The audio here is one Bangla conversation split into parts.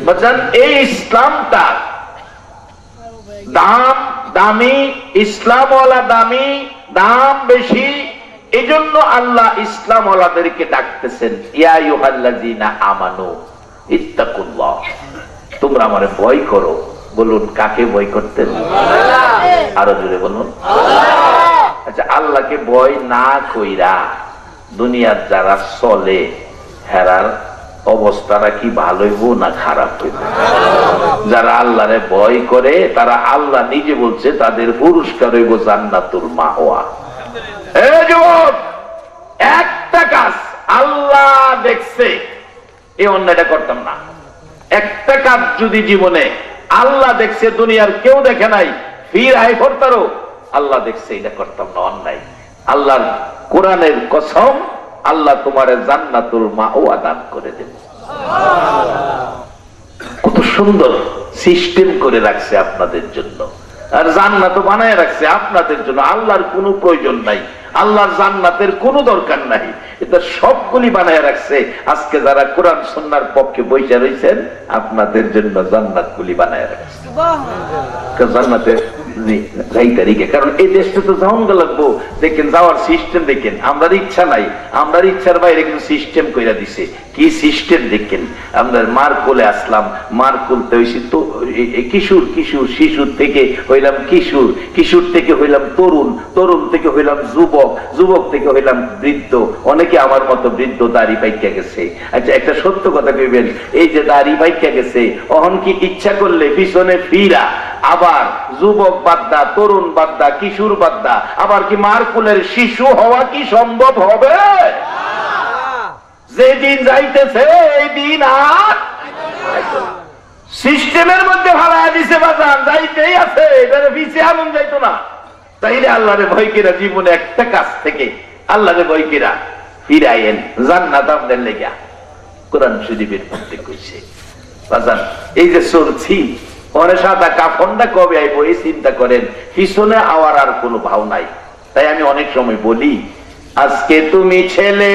বুঝছেন? এই ইসলামটা দামি, ইসলামওয়ালা দামি, দাম বেশি। এই জন্য আল্লাহ ইসলামওয়ালাদেরকে ডাকতেছেন, ইয়া আইয়ুহাল্লাযীনা আমানু ইত্তাকুল্লাহ, তোমরা আমারে ভয় করো। বলুন, কাকে ভয় করতেন? আরো জোরে বলুন। আচ্ছা, আল্লাহকে ভয় না কইরা দুনিয়ার যারা চলে হেরার অবস্থাটা কি ভালো হইব না খারাপ হইব? যারা আল্লাহরে ভয় করে তারা, আল্লাহ নিজে বলছে, তাদের পুরস্কার হইব জান্নাতুল মাওয়া। এই যুবক, একটা কাজ আল্লাহ দেখছে, এই অন্যটা করতাম না। একটা কাজ যদি জীবনে আল্লাহ দেখছে, দুনিয়ার কেউ দেখে নাই, ফির আই করতারো, আল্লাহ দেখছে, এটা করতাম না, অন্যায়। আল্লাহর কোরআনের কসম, আল্লাহ তোমার জান্নাতুল মাওয়া দান করে দেবে। কত সুন্দর সিস্টেম করে রাখছে আপনাদের জন্য, আর জান্নাত বানায় রাখছে আপনাদের জন্য। আল্লাহর কোনো প্রয়োজন নাই, আল্লাহর জান্নাতের কোনো দরকার নাই, এটা সবগুলি বানায় রাখছে। আজকে যারা কোরআন সুন্নাহর পক্ষে বসে রয়েছেন, আপনাদের জন্য জান্নাতগুলি বানায় রাখছে। জান্নাতে কারণ এই দেশটা তো যাওয়া লাগবো, দেখেন যাওয়ার সিস্টেম দেখেন। আমরা ইচ্ছা নাই, আমরা ইচ্ছার বাইরে কিন্তু সিস্টেম কইরা দিছে। কি সিস্টেম দেখেন? আমরা মার কোলে আসলাম, মার কোলতে হইছি তো কিশোর, কিশোর শিশুর থেকে হইলাম কিশোর, কিশোর থেকে হইলাম তরুণ, তরুণ থেকে হইলাম যুবক, যুবক থেকে হইলাম বৃদ্ধ। অনেকে আমার মতো বৃদ্ধ, দাড়ি পাইকা গেছে। আচ্ছা, একটা সত্য কথা কইবেন, এই যে দাড়ি পাইকা গেছে, অহন কি ইচ্ছা করলে পিছনে ফিরা আবার যুবক বাদ্দা, তরুণ বাদ্দা, কিশোর বাদ্দা, আবার কি মার কোলের শিশু হওয়া কি সম্ভব হবে? যে দিন যাইতেছে এই দিন আর সিস্টেমের মধ্যে ভাড়া দিছে, বাজান যাইতেই আছে, এটারে পিছিয়ে আনন্দ যাইতো না। তাইলে আল্লাহরে ভয় কিরা জীবনে একটা কাজ থেকে আল্লাহরে ভয় কিরা ফিরাইয়েন, জান্নাত আপনাদের লেগা। কোরআন শরীফের মধ্যে কইছে, বাজান এই যে চলছি, পরে সাদা কাফনটা কবে আইবো এই চিন্তা করেন, পিছনে আওয়ার আর কোনো ভাও নাই। তাই আমি অনেক সময় বলি, আজকে তুমি ছেলে,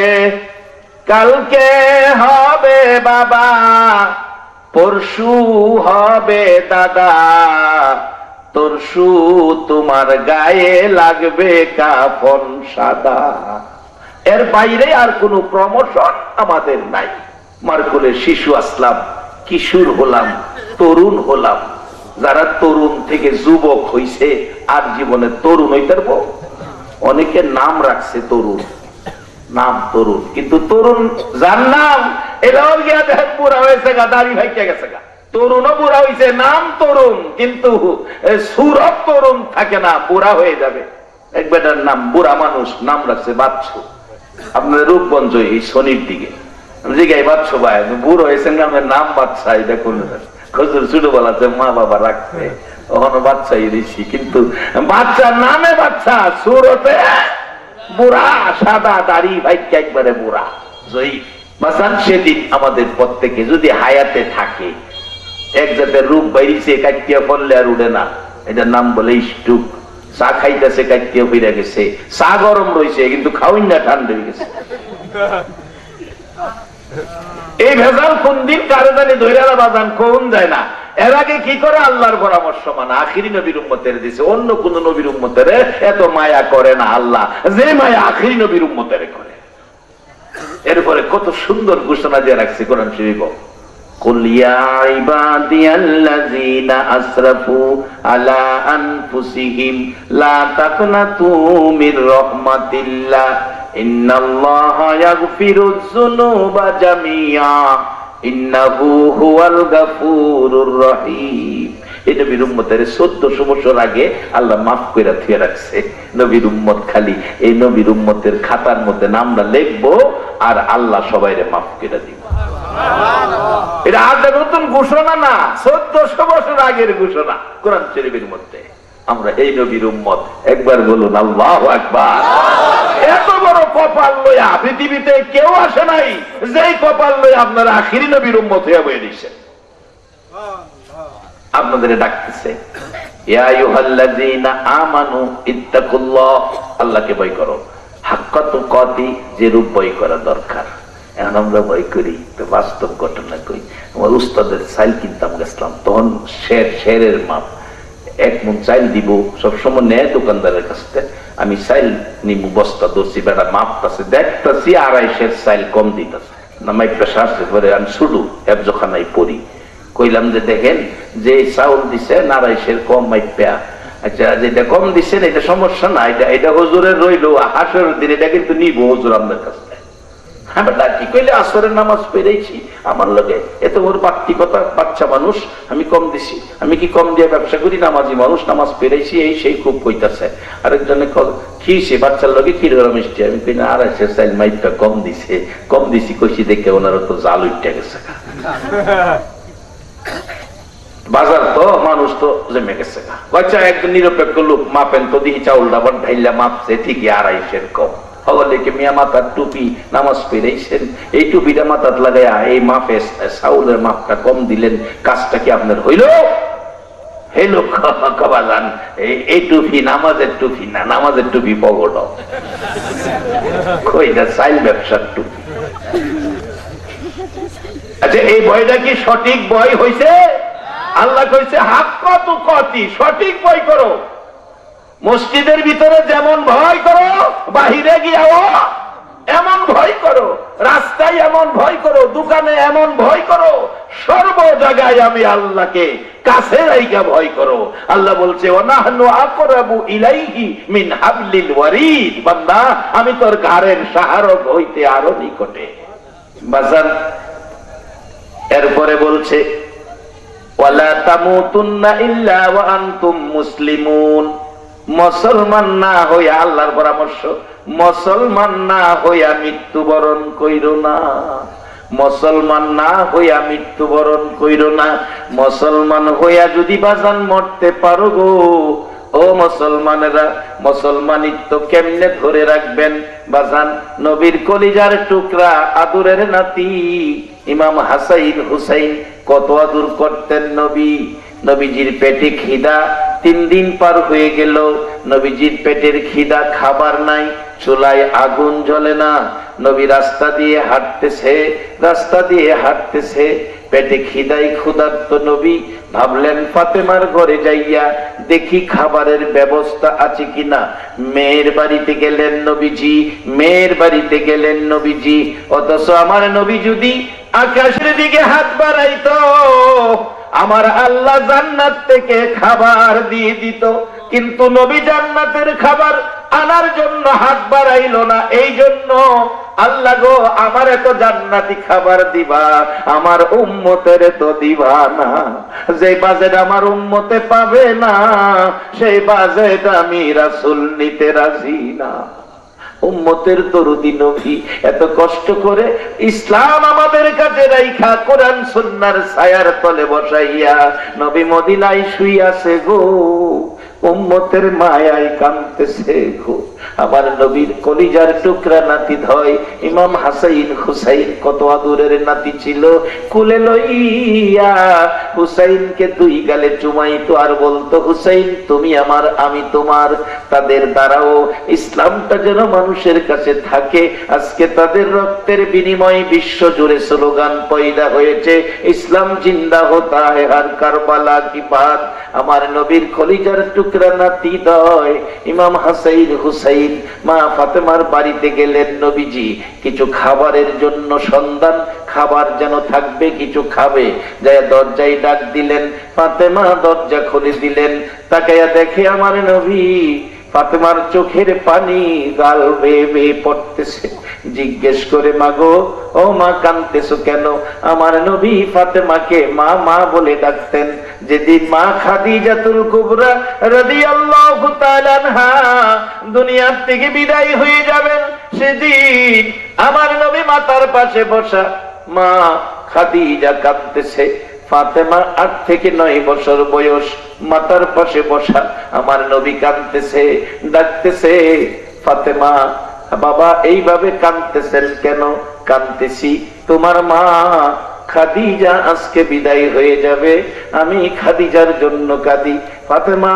কালকে হবে বাবা, পরশু হবে দাদা, তরশু তোমার গায়ে লাগবে কাফন সাদা। এর বাইরে আর কোনো প্রমোশন আমাদের নাই। মারকুলের শিশু আসলাম, কিশোর হলাম, তরুণ হলাম। যারা তরুণ থেকে যুবক হইছে আর জীবনে তরুণ হইতে পারবো। অনেকে নাম রাখছে তরুণ, নাম তরুণ, কিন্তু তরুণ যার নাম এটাও গিয়া দেখেন বুড়া হয়েছে গা, দাড়ি ভাইকা গেছে গা। তরুণও বুড়া হয়েছে, নাম তরুণ, কিন্তু সুরত তরুণ থাকে না, বুড়া হয়ে যাবে। এক বেটার নাম বুড়া মানুষ, নাম রাখছে বাচ্চু। আপনাদের রূপগঞ্জ এই শনির দিকে জিগাই বাচ্চু ভাই বুড়ো হয়েছেন, আমার নাম বাচ্চা, এটা কোন খজুর ছোটবেলাতে মা বাবা রাখছে, ওখানে বাচ্চাই দিছি, কিন্তু বাচ্চার নামে বাচ্চা, সুরতে বুড়া, সাদা দাড়ি ভাইকে একবারে বুড়া। জয়ী বাসান, সেদিন আমাদের প্রত্যেকে যদি হায়াতে থাকে, এক জাতের রূপ বাইরিছে, কাটিয়া পড়লে আর উঠে না, এটার নাম বলে স্টুক। চা খাইতেছে, কাটিয়া ফিরে গেছে, চা গরম রয়েছে কিন্তু খাওয়াই না, ঠান্ডা হয়ে গেছে। এই ভেজাল কোন দিন কারে জানি ধৈর্য বাজান কোন যায় না। এর আগে কি করে আল্লাহর পরামর্শ মানে আখিরি নবীর উম্মতের দিছে, অন্য কোন নবীর উম্মতের এত মায়া করে না আল্লাহ, যে মায়া আখিরি নবীর উম্মতের করে। এরপরে কত সুন্দর ঘোষণা দিয়ে রাখছে কোরআন শরীফ, কুল ইয়া ইবাদিয়াল্লাযীনা আসরাফু আলা আনফুসিহিম লা তাকনাতু মির রাহমাতিল্লাহ ইন্নাল্লাহা ইয়াগফিরুয যুনুবা জামিআ ইন্নাহু হুয়াল গাফুরুর রহিম। এই নবীর উম্মতের 1400 বছর আগে আল্লাহ মাফ করে দিয়ে রাখছে। নবীর উম্মত খালি এই নবীর উম্মতের খাতার মধ্যে নামটা লিখবো আর আল্লাহ সবাইরে মাফ করে দিব। এটা আর নতুন ঘোষণা না, 1400 বছর আগের ঘোষণা কোরআন শরীফের মধ্যে। আমরা এই নবীর উম্মত, একবার বলুন আল্লাহু আকবার। এত বড় কপাল লইয়া পৃথিবীতে কেউ আসে নাই, যেই কপাল লইয়া আপনারা আখিরি নবীর উম্মত হইয়া বয়ে দিচ্ছেন। আপনাদের ডাকতেছে, ইয়া আইয়ুহাল্লাযীনা আমানু ইত্তাকুল্লাহ, আল্লাহকে ভয় করো, হাক্কা তুকাতি, যে রূপ ভয় করা দরকার। এখন আমরা ভয় করি। তো বাস্তব ঘটনা কই, আমার উস্তাদের চাইল কিনতাম গেছিলাম, তখন শেরের মাপ 1 মণ চাইল দিব, সবসময় নেয় দোকানদারের কাছ থেকে। আমি চাইল নিবু, বস্তা ধরছি, বেটা মাপতাছে, দেখতেছি 250 চাইল কম দিতেছে না, মাইপটা সারছে পরে আমি শুধু হেফজখানায় পড়ি, কইলাম যে দেখেন যে চাউল দিছে 250 কম মাইপা, আচ্ছা যেটা কম দিচ্ছেন এটা সমস্যা না, এটা হুজুরের রইলো, হাসরের দিন এটা কিন্তু নিবো হুজুর আপনার কাছে। কি কইলে আসরের নামাজ পেরেছি আমার লগে, এত ওর বাক্তিকতা, বাচ্চা মানুষ, আমি কম দিছি, আমি কি কম দিয়ে ব্যবসা করি, নামাজি মানুষ, নামাজ পেরেছি, এই সেই খুব কইতাছে। আরেকজনে কি সে বাচ্চার লগে কি মিষ্টি, আমি কই না 250 চাইল মাইপটা কম দিছে, কম দিছি কইছি দেখে ওনারা তো জাল উঠে গেছে। বাজার তো মানুষ তো জমে গেছে। বাচ্চা একজন নিরপেক্ষ লোক, মাপেন তো দিই চাউল ডাবার ঢাইলা মাপছে ঠিকই 250 কম। হগলেকে মিয়া মাথার টুপি, নামাজ পেরেছেন, এই টুপিটা মাথার লাগাইয়া এই মাপে চাউলের মাপটা কম দিলেন, কাজটা কি আপনার হইল? এই লোক কবাজান এই টুপি নামাজের টুপি না, নামাজের টুপি পগড় কইটা চাইল ব্যবসার টুপি। আচ্ছা এই বইটা কি সঠিক বই হইছে? আল্লাহ কইছে হাক্কা তুকাতি, সঠিক বই করো। মসজিদের ভিতরে যেমন ভয় করো, বাহিরে গিয়াও এমন ভয় করো, রাস্তায় এমন ভয় করো, দোকানে এমন ভয় করো, সর্ব জায়গায় আমি আল্লাহকে কাছে রাইখা ভয় করো। আল্লাহ বলছে ওয়ানাহনু আকরাবু ইলাইহি মিন হাবলিল ওয়ারিদ, বান্দা আমি তোর ঘাড়ের সাহারক হইতে আরো নিকটে। বাজান এরপরে বলছে ওয়ালা তামুতুন্না ইল্লা ওয়া আনতুম মুসলিমুন, মুসলমান না হইয়া, আল্লাহর পরামর্শ, মুসলমান না হইয়া মৃত্যুবরণ কইরো না, মুসলমান না হইয়া মৃত্যুবরণ কইরো না। মুসলমান হইয়া যদি বাজান মরতে পারো গো, ও মুসলমানেরা, মুসলমানিত্ব কেমনে ধরে রাখবেন বাজান? নবীর কলিজার টুকরা, আদুরের নাতি ইমাম হাসাইন হুসাইন কত আদর করতেন নবী। নবীজির পেটে খিদা 3 দিন পার হয়ে গেল, নবীজির পেটের খিদা, খাবার নাই, চুলায় আগুন জ্বলে না, নবী রাস্তা দিয়ে হাঁটতেছে, পেটে খিদায় ক্ষুধার্ত নবী ভাবলেন ফাতেমার ঘরে যাইয়া দেখি খাবারের ব্যবস্থা আছে কিনা। মেয়ের বাড়িতে গেলেন নবীজি, অথচ আমার নবী যদি আকাশের দিকে হাত বাড়াইতো, আমার আল্লাহ জান্নাত থেকে খাবার দিয়ে দিত, কিন্তু নবী জান্নাতের খাবার আনার জন্য হাত বাড়াইল না। এই জন্য আল্লাহ গো আমার এত জান্নাতি খাবার দিবা, আমার উম্মতের তো দিবা না। যে বাজেট আমার উম্মতে পাবে না, সেই বাজেট আমি রাসূল নিতে রাজি না। উম্মতের দরদি নবী এত কষ্ট করে ইসলাম আমাদের কাছে রাইখা কোরআন সুন্নাহর ছায়ার তলে বসাইয়া নবী মদিনায় শুইয়াছে গো, উম্মতের মায়ায় কাঁদতেছে গো। আমার নবীর কলিজার টুকরা নাতি ধয় ইমাম হাসাইন হুসাইন কত আদরের নাতি ছিল, কুলে লইয়া হুসাইনকে 2 গালে চুমাইতো আর বলতো হুসাইন তুমি আমার আমি তোমার। তাদের দ্বারাও ইসলামটা যেন মানুষের কাছে থাকে। আজকে তাদের রক্তের বিনিময়ে বিশ্ব জুড়ে স্লোগান পয়দা হয়েছে, ইসলাম জিন্দা হতা হে হর কারবালা কি বাত। আমার নবীর কলিজার টুকরা নাতি দয় ইমাম হাসাইন হুসাইন মা ফাতেমার বাড়িতে গেলেন নবীজি, কিছু খাবারের জন্য সন্ধান, খাবার যেন থাকবে, কিছু খাবে। যায় দরজায় ডাক দিলেন, ফাতেমা দরজা খুলে দিলেন। তাকাইয়া দেখে আমার নবী, ফাতেমার চোখের পানি গাল বেয়ে বেয়ে পড়তেছে। জিজ্ঞেস করে মাগো ও মা কাঁদতেছো কেন? আমার নবী ফাতেমাকে মা মা বলে ডাকতেন। যেদিন মা খাদিজাতুল কুবরা রাদিয়াল্লাহু তাআলা আনহা দুনিয়ার থেকে বিদায় হয়ে যাবেন, সেদিন আমার নবী মাতার পাশে বসা, মা খাদিজা কাঁদতেছে। ফাতেমা 8 থেকে 9 বছর বয়স, মাতার পাশে বসা, আমার নবী কাঁদতেছে, ডাকতেছে ফাতেমা বাবা এইভাবে কাঁদতেছেন কেন? কাঁদতেছি তোমার মা খাদিজা আজকে বিদায় হয়ে যাবে, আমি খাদিজার জন্য কাঁদি। ফাতেমা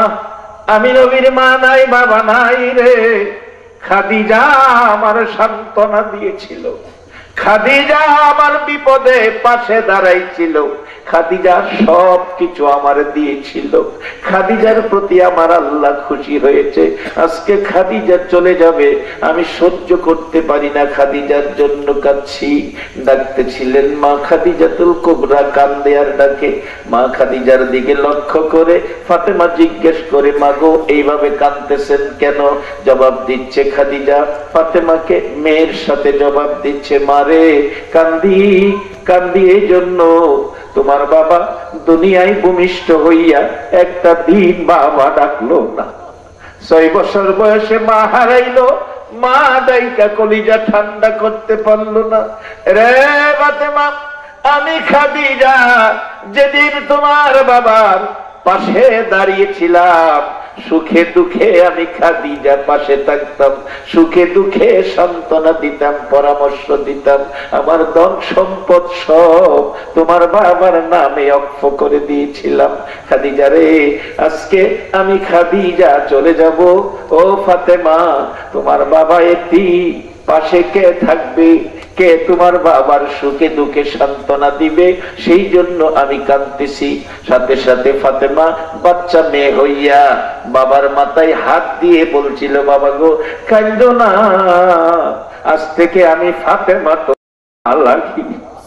আমি নবীর মা নাই বাবা নাই রে, খাদিজা আমার সান্ত্বনা দিয়েছিল, খাদিজা আমার বিপদে পাশে দাঁড়াইছিল, খাদিজা সব কিছু আমার দিয়েছিল, খাদিজার প্রতি আমার আল্লাহ খুশি হয়েছে। আজকে খাদিজা চলে যাবে, আমি সহ্য করতে পারি না, খাদিজার জন্য কাঁদছি। ডাকতেছিলেন মা খাদিজাতুল কুবরা, কান্দে আর ডাকে। মা খাদিজার দিকে লক্ষ্য করে ফাতেমা জিজ্ঞেস করে, মা গো এইভাবে কাঁদতেছেন কেন? জবাব দিচ্ছে খাদিজা ফাতেমাকে মেয়ের সাথে জবাব দিচ্ছে, মারে কান্দি কান্দি এই জন্য তোমার বাবা দুনিয়ায় ভূমিষ্ঠ হইয়া একটা দিন বাবা ডাকলো না। 6 বছর বয়সে মা হারাইলো, মা দাইকা কলিজা ঠান্ডা করতে পারলো না। রে ফাতেমা, আমি খাদিজা যেদিন তোমার বাবার পাশে দাঁড়িয়েছিলাম, সুখে দুঃখে আমি খাদিজার পাশে থাকতাম, সুখে দুঃখে সান্ত্বনা দিতাম, পরামর্শ দিতাম, আমার ধন সম্পদ সব তোমার বাবার নামে অক্ষ করে দিয়েছিলাম। খাদিজা রে, আজকে আমি খাদিজা চলে যাব, ও ফাতেমা তোমার বাবা এটি পাশে কে থাকবে? কে তোমার বাবার সুখে দুঃখে সান্ত্বনা দিবে? সেই জন্য আমি কাঁদতেছি। সাথে সাথে ফাতেমা বাচ্চা মেয়ে হইয়া বাবার মাথায় হাত দিয়ে বলছিল, বাবা গো কাঁদো না, আজ থেকে আমি ফাতেমা তো লাগি।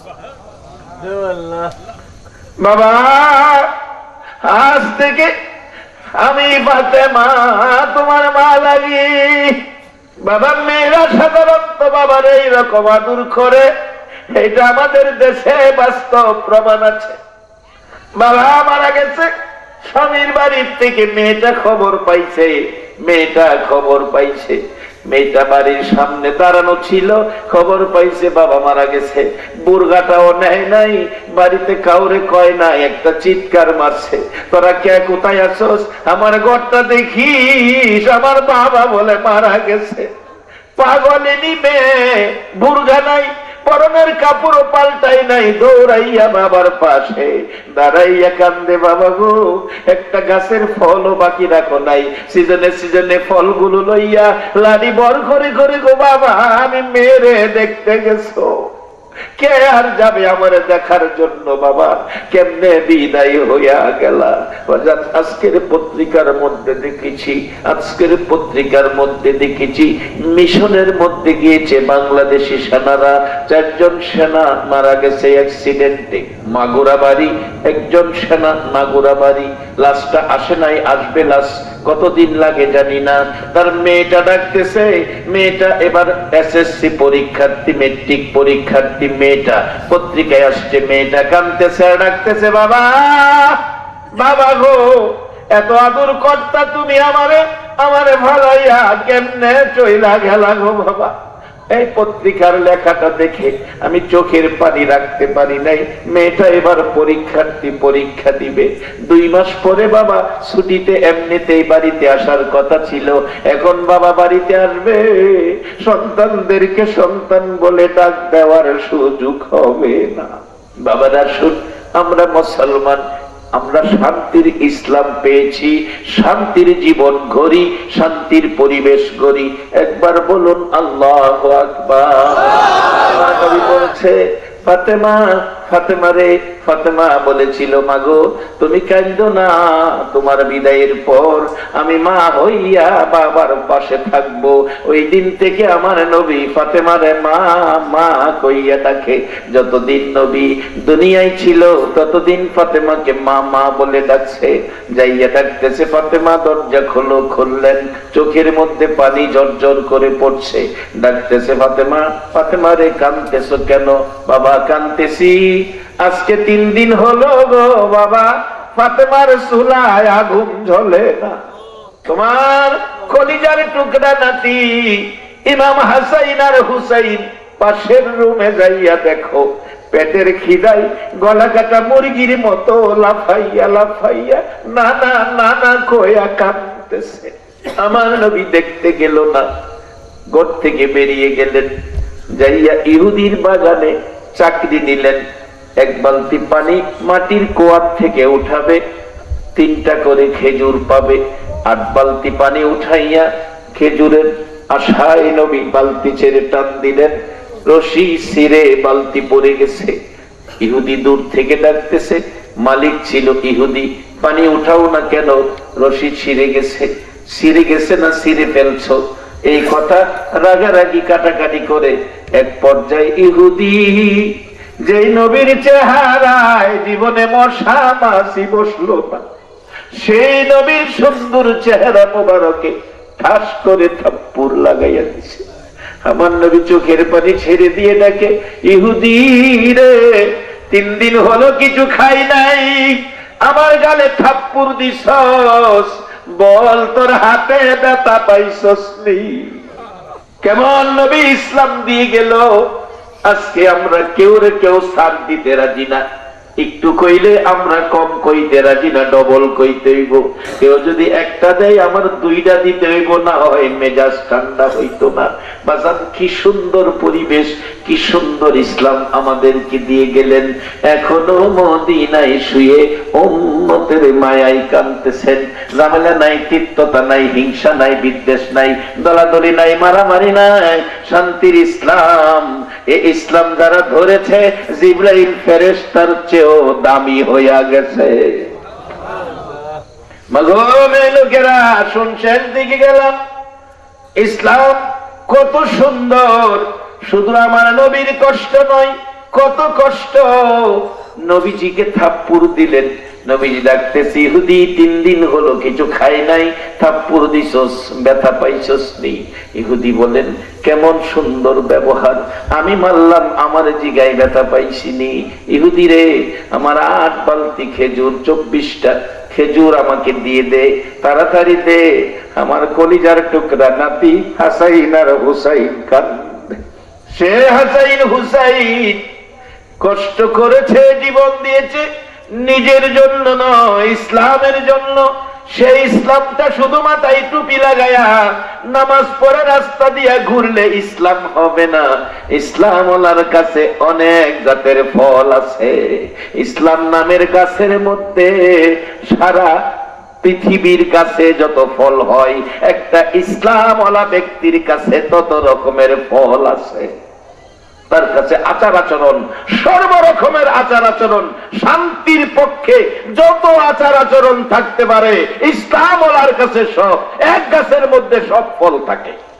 বাবা আজ থেকে আমি ফাতেমা তোমার মা লাগি। বাবা মেয়েরা সাধারণত বাবার এইরকম আদর করে, এটা আমাদের দেশে বাস্তব প্রমাণ আছে। বাবা মারা গেছে, স্বামীর বাড়ির থেকে মেয়েটা খবর পাইছে, মেয়েটা বাড়ির সামনে দাঁড়ানো ছিল, খবর পাইছে বাবা মারা গেছে। বুর্গাটাও নেয় নাই, বাড়িতে কাউরে কয় না, একটা চিৎকার মারছে, তোরা কে কোথায় আছোস, আমার ঘরটা দেখিস, আমার বাবা বলে মারা গেছে। পাগলে নিবে, বুর্গা নাই, পরনের কাপড় পাল্টাই নাই, দৌড়াইয়া বাবার পাশে দাঁড়াইয়া কান্দে, বাবা গো একটা গাছের ফলও বাকি রাখো নাই, সিজনে সিজনে ফলগুলো লইয়া লাড়ি বর করে করে গো বাবা আমি মেরে দেখতে গেছো, কে আর যাবে আমার দেখার জন্য? বাবা কেমনে বিদায় হইয়া গেলা। আজকের পত্রিকার মধ্যে দেখেছি মিশনের মধ্যে গিয়েছে বাংলাদেশি সেনারা, 4 জন সেনা মারা গেছে অ্যাক্সিডেন্টে। মাগুরাবাড়ি একজন সেনা, মাগুরাবাড়ি, লাশটা আসে নাই, আসবে লাশ, কতদিন লাগে জানি না। তার মেয়েটা ডাকতেছে, মেয়েটা এবার এসএসসি পরীক্ষার্থী, মেট্রিক পরীক্ষার্থী, মেয়েটা পত্রিকায় আসছে, মেয়েটা কাঁদতেছে আর ডাকতেছে, বাবা বাবা গো এত আদর কর্তা তুমি আমারে ভালাইয়া কেমনে চইলা গেলা গো বাবা। এই পত্রিকার লেখাটা দেখে আমি চোখের পানি রাখতে পারি নাই। মেয়েটা এবার পরীক্ষার্থী, পরীক্ষা দিবে। 2 মাস পরে বাবা ছুটিতে এমনিতেই বাড়িতে আসার কথা ছিল, এখন বাবা বাড়িতে আসবে, সন্তানদেরকে সন্তান বলে ডাক দেওয়ার সুযোগ হবে না। বাবারা শুন, আমরা মুসলমান, আমরা শান্তির ইসলাম পেয়েছি, শান্তির জীবন গড়ি, শান্তির পরিবেশ গড়ি। একবার বলুন আল্লাহু আকবার। নবী বলেছে ফাতেমা, ফাতেমা রে, ফাতেমা বলেছিল, মাগো তুমি কাঁদো না, তোমার বিদায়ের পর আমি মা হইয়া বাবার পাশে থাকবো। ওই দিন থেকে আমার নবী ফাতেমারে মা মা কইয়া ডাকে। যতদিন নবী দুনিয়ায় ছিল ততদিন ফাতেমাকে মা মা বলে ডাকছে। যাইয়া ডাকতেছে, ফাতেমা দরজা খোলো, খুললেন, চোখের মধ্যে পানি ঝরঝর করে পড়ছে। ডাকতেছে, ফাতেমা, ফাতেমা রে কাঁদতেছো কেন? বাবা কাঁদতেছি, আজকে 3 দিন হলো গো বাবা ফাতেমার চুলায় আগুন জ্বলে না। তোমার কলিজার টুকরা নাতি ইমাম হাসাইন আর হুসাইন পাশের রুমে যাইয়া দেখো, পেটের খিদাই গলা কাটা মুরগির মতো লাফাইয়া লাফাইয়া নানা নানা কইয়া কাঁদতেছে। আমার নবী দেখতে গেল না, ঘর থেকে বেরিয়ে গেলেন, যাইয়া ইহুদির বাগানে চাকরি নিলেন। 1 বালতি পানি মাটির কুয়ার থেকে উঠাবে, 3টা করে খেজুর পাবে। 8 বালতি পানি উঠাইয়া খেজুরের আশায় নবী বালতি ছেড়ে টান দিলেন, রশি ছিঁড়ে বালতি পড়ে গেছে। ইহুদি দূর থেকে ডাকতেছে, মালিক ছিল ইহুদি, পানি উঠাও না কেন, রশি ছিঁড়ে গেছে। ছিঁড়ে গেছে না ছিঁড়ে ফেলছো, এই কথা রাগারাগি কাটাকাটি করে এক পর্যায়ে ইহুদি, যেই নবীর চেহারায় জীবনে মশা মাছি বসলো না, সেই নবীর সুন্দর চেহারা মোবারকে ঠাস করে থাপ্পড় লাগাইয়া দিছে। আমার নবী চোখের পানি ছেড়ে দিয়ে ডাকে, ইহুদি রে, 3 দিন হলো কিছু খাই নাই, আমার গালে থাপ্পড় দিছস, বল তোর হাতে ব্যথা পাইছস নি? কেমন নবী ইসলাম দিয়ে গেল। আজকে আমরা কেউ সাথ দিতে রাজি না, একটু কইলে আমরা কম কইতে রাজি না, ডবল কইতে হইব। কেউ যদি একটা দেয় আমার 2টা দিতে হইব, না হয় মেজাজ ঠান্ডা হইতো না। বাজান, কি সুন্দর পরিবেশ, কি সুন্দর ইসলাম আমাদেরকে দিয়ে গেলেন। এখনো মদিনায় শুয়ে উম্মতের মায়ায় কাঁদতেছেন। ঝামেলা নাই, তিক্ততা নাই, হিংসা নাই, বিদ্বেষ নাই, দলাদলি নাই, মারামারি নাই, শান্তির ইসলাম। এই ইসলাম যারা ধরেছে, জিবরাইল ফেরেশতার চেয়েও দামি হইয়া গেছে। মাগো লোকেরা, শুনছেন দিকে গেলাম, ইসলাম কত সুন্দর। শুধু আমার নবীর কষ্ট নয়, কত কষ্ট। নবীজিকে থাপ্পড় দিলেন, নবীজি ডাকতেছি, ইহুদি 3 দিন হলো কিছু খাই নাই, থাপ্পড় দিছস, ব্যথা পাইছস নি? ইহুদি বলেন, কেমন সুন্দর ব্যবহার, আমি মানলাম আমার জিগায় ব্যথা পাইছিনি। ইহুদি রে, আমার 8 বালতি খেজুর, 24টা খেজুর আমাকে দিয়ে দে, তাড়াতাড়ি দে, আমার কলিজার টুকরা নাতি হাসাইন আর হুসাইন কান্দে। সে হাসাইন হুসাইন কষ্ট করেছে, জীবন দিয়েছে, নিজের জন্য নয়, ইসলামের জন্য। সেই ইসলামটা শুধু মাথায় টুপি লাগায়া নামাজ পড়ে রাস্তা দিয়া ঘুরলে ইসলাম হবে না। ইসলাম ওনার কাছে অনেক জাতের ফল আছে। ইসলাম নামের গাছের মধ্যে সারা পৃথিবীর কাছে যত ফল হয়, একটা ইসলাম ওয়ালা ব্যক্তির কাছে তত রকমের ফল আছে। তার কাছে আচার আচরণ, সর্বরকমের আচার আচরণ, শান্তির পক্ষে যত আচার আচরণ থাকতে পারে, ইসলাম ওয়ালার কাছে সব, এক গাছের মধ্যে সব ফল থাকে।